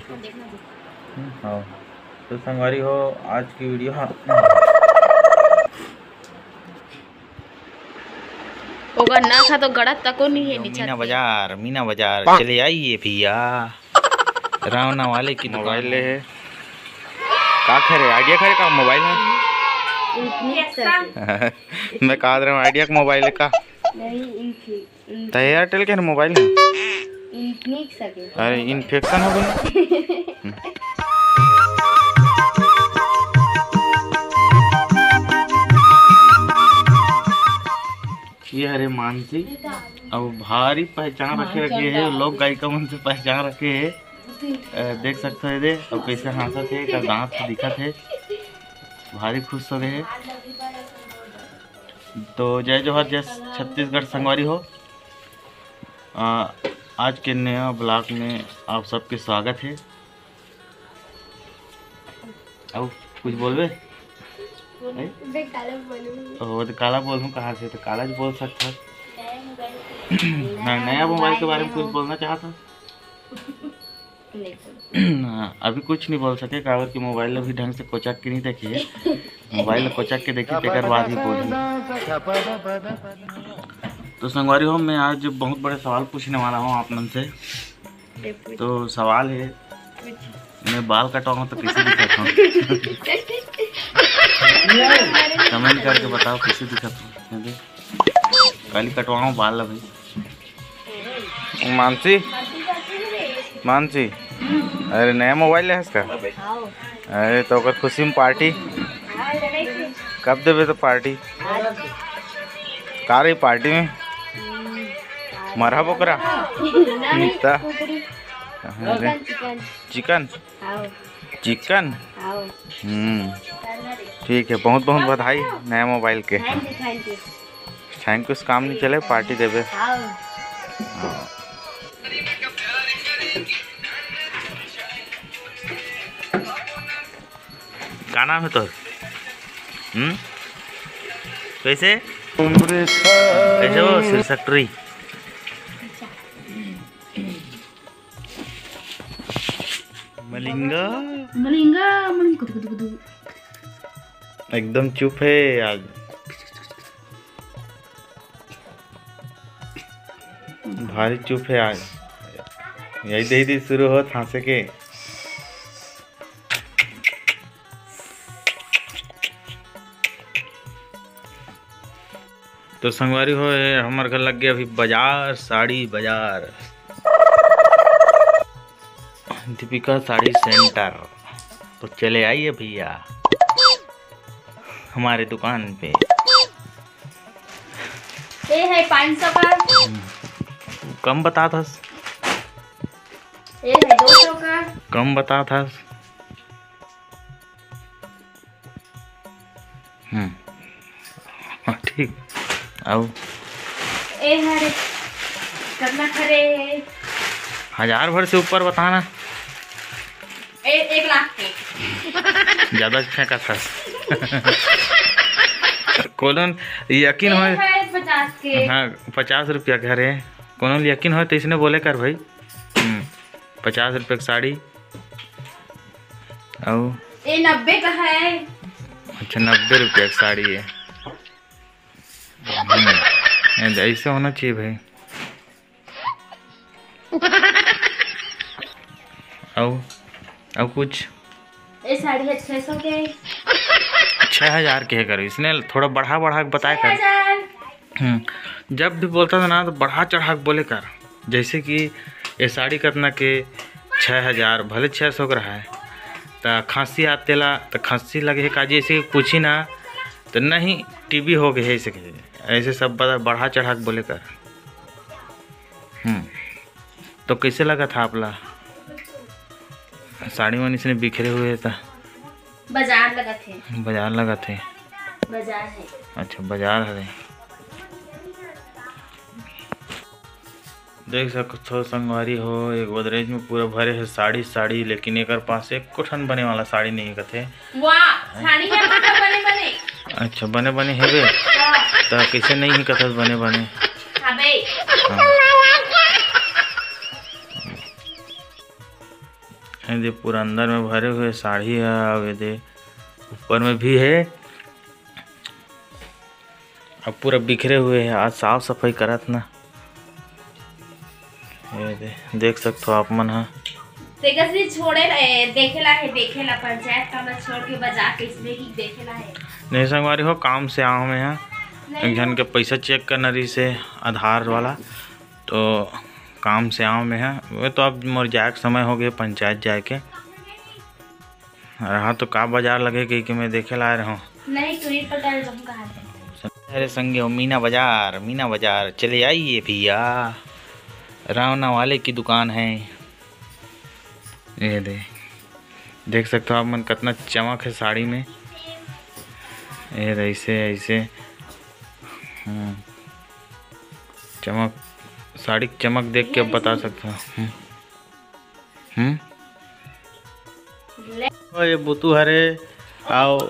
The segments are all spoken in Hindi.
हाँ तो संगवारी हो आज की वीडियो। हाँ होगा ना था तो गड़ा तक नहीं है। मीना बाजार चले आइए भैया। रावना वाले की मोबाइल ले है का खरे आइडिया खरे का मोबाइल है। मैं कहा रहा हूँ आइडिया का मोबाइल है का तो एयरटेल के मोबाइल है। अरे इन्फेक्शन हो गया। ये हरे मानसी अब भारी पहचान रखे है लोग गायिका मन से पहचान रखे है। देख सकते हो दे अब कैसे हंसत है का दांत दिखत है भारी खुश हो गए है। तो जय जोहर जय छत्तीसगढ़ संगवारी हो। आज के नया ब्लॉग में आप सबके स्वागत है। अब कुछ बोलबे तो काला बोलूँ कहाँ से तो काला जी बोल सकता। नया मोबाइल के बारे में कुछ बोलना चाहता। अभी कुछ नहीं बोल सके काबर की मोबाइल अभी ढंग से कोचक के नहीं देखिए। मोबाइल कोचक के देखिए तेकर बाद ही बोली। तो संगवारी हो मैं आज बहुत बड़े सवाल पूछने वाला हूँ आप मन से। तो सवाल है मैं बाल कटवाऊँ तो किसी दिखता हूँ। कमेंट करके बताओ किसी दिखता हूँ। कल कटवाऊँ बाल भाई। मानसी अरे नया मोबाइल है इसका। अरे तो अगर खुशी में पार्टी कब देवे तो पार्टी का रही पार्टी में मरा बोकरा चिकन चिकन। ठीक है बहुत बहुत बधाई नया मोबाइल के। थैंक यू काम नहीं चले पार्टी देवे। का नाम है तो कैसे कैसे वो सिरसकटरी मलिंगा एकदम चुप है आज भारी चुप है आज। यही दे शुरू हो हंसे के। तो संगवारी हो हमारे घर लग गया अभी बाजार साड़ी बाजार दीपिका साड़ी सेंटर। तो चले आइए भैया हमारे दुकान पे। ये है 500 का। कम बता था। ये है 200 का। कम बता था। ठीक आओ। ए हरे कितना खरे 1000 भर से ऊपर बताना। 1 लाख के ज्यादा फेंका था। कौन यकीन हो 50 के। हाँ 50 रुपया घरे कौन यकीन हो तो इसने बोले कर भाई 50 रुपये की साड़ी। और ये 90 का है। अच्छा 90 रुपये की साड़ी है। ऐसे होना चाहिए भाई। अब कुछ ये साड़ी है 600 के। 6000 के है करो इसने थोड़ा बढ़ा के बताया कर। जब भी बोलता था ना तो बढ़ा चढ़ा के बोले कर। जैसे कि ये साड़ी कितना के 6000 भले 600 का रहा है तो खांसी आते ला तो खांसी लगे है काजी ऐसे पूछी ना तो नहीं टीबी हो गए ऐसे सब बढ़ा चढ़ा के बोले कर। तो कैसे लगा था आपला साड़ी मन इसने बिखरे हुए था। बाजार लगा थे। बाजार है। अच्छा बाजार है। देख सकते हो संगवारी हो एक गोदरेज में पूरा भरे है साड़ी लेकिन एक पास एक कोठन बने वाला साड़ी नहीं कथे। वाह साड़ी है बने। अच्छा बने है बे तो कैसे नहीं कथा बने। ये पूरा अंदर में भरे हुए साड़ी है और ये दे ऊपर में भी है। अब पूरा बिखरे हुए है। आज साफ सफाई करत ना। ये दे देख सकते हो आप मन। हाँ तेगसी छोड़े रहे देखेला पंचायत का मत छोड़ के बजा के इसमें ही देखेला है। नहीं संगवारी हो, काम से आओ में है एक जन के पैसा चेक करना रही से आधार वाला, तो काम से आओ में है। वो तो अब मोर जाए के समय हो गए पंचायत जाए के रहा, तो का बाजार लगे कि मैं देखे ला रहा हूँ। नहीं तुरी पकड़ लूंगा हाथ। अरे संगे हो मीना बाजार चले आइए भैया, रावना वाले की दुकान है। ये देख सकते हो आप मन कितना चमक है साड़ी में। ये ऐसे चमक, साड़ी की चमक देख के बता सकते हो। ये बुतू हरे आओ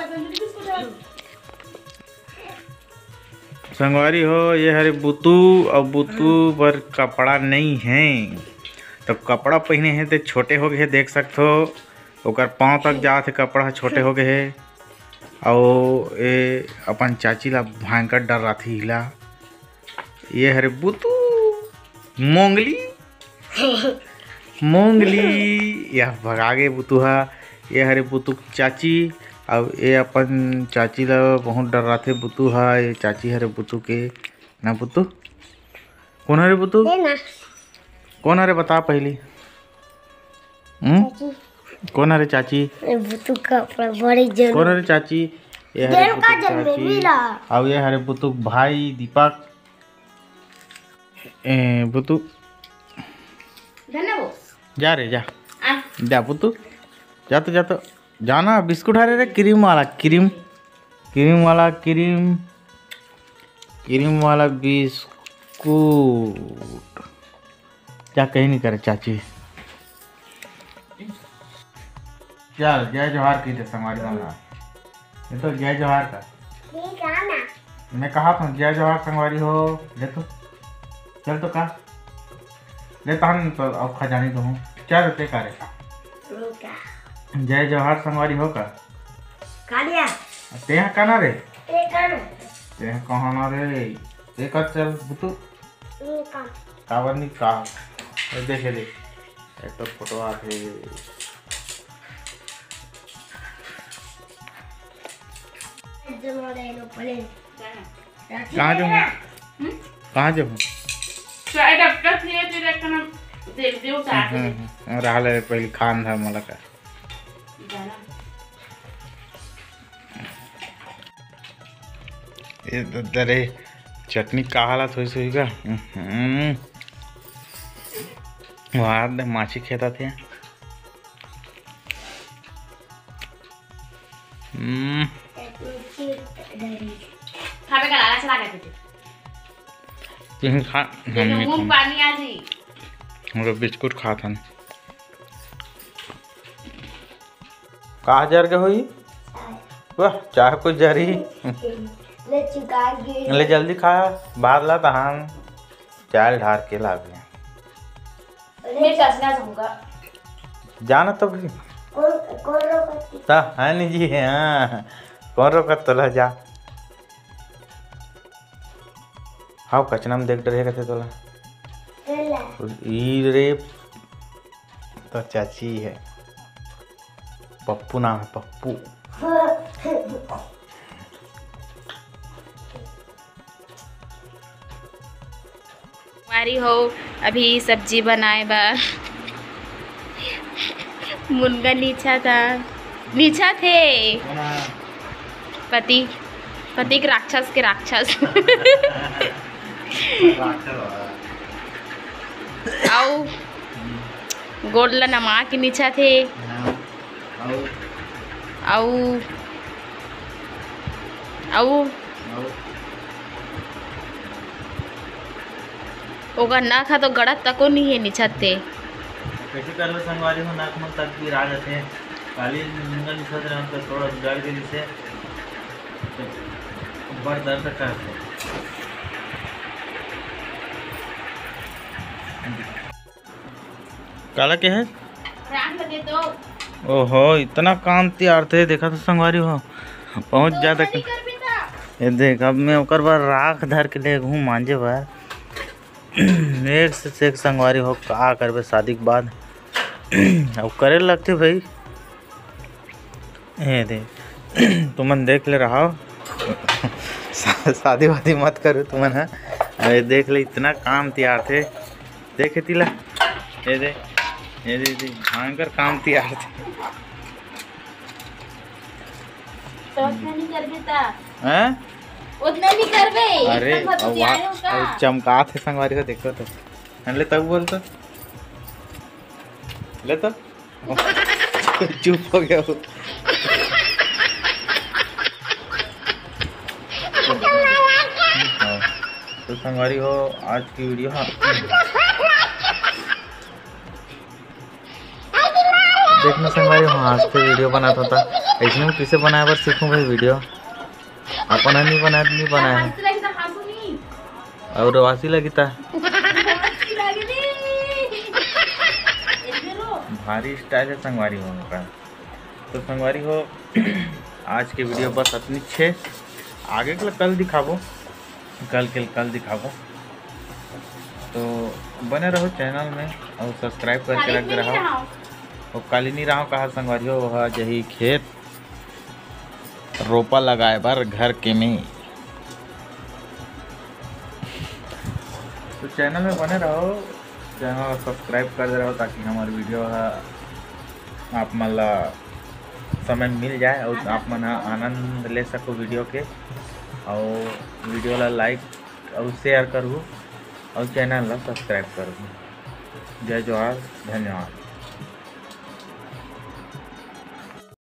संगवारी हो, ये हरे बुतू और बुतू पर कपड़ा नहीं है, तो कपड़ा पहने हैं तो छोटे हो गए। देख सकते हो ओकर पाँव तक जाते कपड़ा छोटे हो गए है। और ये अपन चाची ला भयंकर डर रहा थी हिला। ये हरे बुतू मोंगली या भगागे बुतू हा। ये हरे बुतू चाची, अब ये अपन चाची ला बहुत डर रहा थे बुतू हा। ये चाची हरे बुतू के ना। बुतू कौन हरे बुतू कौन हरे बता पहली। कौन हरे चाची बुतू कपड़ा बड़ी जरूर। कौन हरे चाची। ये हरे बुतू चाची। अब ये हरे बुतू भाई दीपक। बुतू जा रे जा बुतू जा तो जाना। बिस्कुट हरे रे क्रीम वाला बिस्कुट। क्या कहीं नहीं करे चाची। चल जय जोहार की थे हमारी वाला। ये तो जय जोहार का मैं कहा था। जय जोहार संगवारी हो। ले तो चल तो का लेता हम तो अब खजानी तो हूँ। क्या रहते का रे जय जोहार संगवारी हो का ते कहना रे ते कहाँ ना रे ते कर चल बुतू कावर नहीं का देखे एक तो फोटो आते। कहाँ जो हूँ राहले पहले खान था मला का। ये दरे चटनी का हालत हुई सुई का। वहाँ माछी खेता थे। बिस्कुट खा था कहा जर के हुई वाह चाह कुछ जरी ले जल्दी खा बाद ला तहान चाल ढार के ला जाना तो भी है नहीं जी। हाँ कौन रोकत तोला जा। हाँ कचना में देख डरे कहते तोला रे तो चाची है पप्पू नाम है पप्पू। हमारी हो अभी सब्जी बनाए बा। मुनगा नीचा थे पति के राक्षस के राक्षस। आओ गोडला नमा के नीचा थे। आओ ओगर ना खा तो गड़त तको नहीं है नीचा थे। कैसे कर लो संगवारी हो नाक मन तक भी आ जाते हैं काली निंगल निछत रहे तो थोड़ा जड़ के जिसे तो बड़ दर्द करते। काला क्या है राख लगे तो ओहो इतना काम तैयार थे, देखा तो संगवारी हो पहुँच जाता नहीं कर भी था। ये देख अब मैं ओकर बार राख धर के ले घूम मांझे बार एक से एक संगवारी हो का करबे शादी के बाद अब करे लगते भाई। ये देख तुमन देख ले रहा हो शादी वादी मत करो तुमन। है अरे देख ले इतना काम तैयार थे, देखे तिला ये दे भयंकर काम तैयार थे। तो उतना नहीं कर भी था। हैं उतना नहीं कर बे। अरे चमका थे संगवारी को देखो तो ले तब बोल तो ले तो चुप हो गया वो। तो संगवारी हो आज की वीडियो हाँ देखना संगवारी हो आज की वीडियो बनाता था इसमें मैं किसे बनाया बार सीखूं भाई वीडियो अपन नहीं बनाया है और वासी लगी था भारी स्टाइल है संगवारी हो का। तो संगवारी हो आज के वीडियो बस अपनी छे आगे के कल दिखाबो कल दिखाबो। तो बने रहो चैनल में और सब्सक्राइब करके रख रहो। और काली नहीं रहा कहा संगवारी हो वह जही खेत रोपा लगाए बार घर के में। तो चैनल में बने रहो, चैनल सब्सक्राइब कर रहो ताकि हमारी वीडियो आप मन ला समय मिल जाए और आप मन आनंद ले सको वीडियो के। और वीडियो ला लाइक और शेयर करूँ और चैनल ला सब्सक्राइब करूँ। जय जोहार, धन्यवाद।